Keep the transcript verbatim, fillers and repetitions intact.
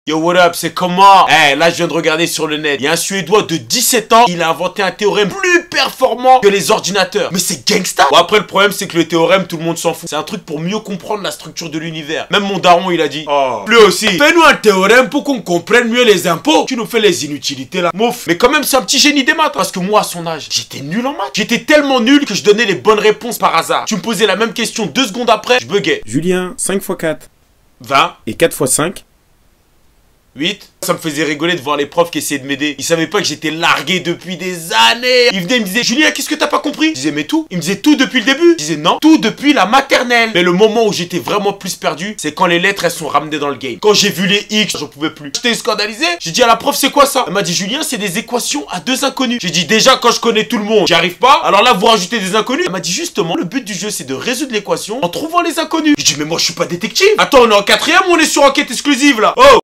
Yo, what up, c'est comment? Eh, hey, là, je viens de regarder sur le net. Il y a un Suédois de dix-sept ans, il a inventé un théorème plus performant que les ordinateurs. Mais c'est gangsta. Bon, après, le problème, c'est que le théorème, tout le monde s'en fout. C'est un truc pour mieux comprendre la structure de l'univers. Même mon daron, il a dit, oh, lui aussi, fais-nous un théorème pour qu'on comprenne mieux les impôts. Tu nous fais les inutilités, là. Mouf. Mais quand même, c'est un petit génie des maths. Parce que moi, à son âge, j'étais nul en maths. J'étais tellement nul que je donnais les bonnes réponses par hasard. Tu me posais la même question deux secondes après, je buguais. Julien, cinq fois quatre. vingt. Et quatre fois cinq. huit. Ça me faisait rigoler de voir les profs qui essayaient de m'aider. Ils savaient pas que j'étais largué depuis des années. Ils venaient, ils me disaient, Julien, qu'est-ce que t'as pas compris? Je disais, mais tout. Ils me disaient, tout depuis le début? Je disais, non, tout depuis la maternelle. Mais le moment où j'étais vraiment plus perdu, c'est quand les lettres, elles sont ramenées dans le game. Quand j'ai vu les X, j'en pouvais plus. J'étais scandalisé. J'ai dit à la prof, c'est quoi ça? Elle m'a dit, Julien, c'est des équations à deux inconnus. J'ai dit, déjà, quand je connais tout le monde, j'y arrive pas. Alors là, vous rajoutez des inconnus. Elle m'a dit, justement, le but du jeu, c'est de résoudre l'équation en trouvant les inconnus. J'ai dit, mais moi, je suis pas détective. Attends, on est en quatrième ou on est sur enquête exclusive, là? Oh!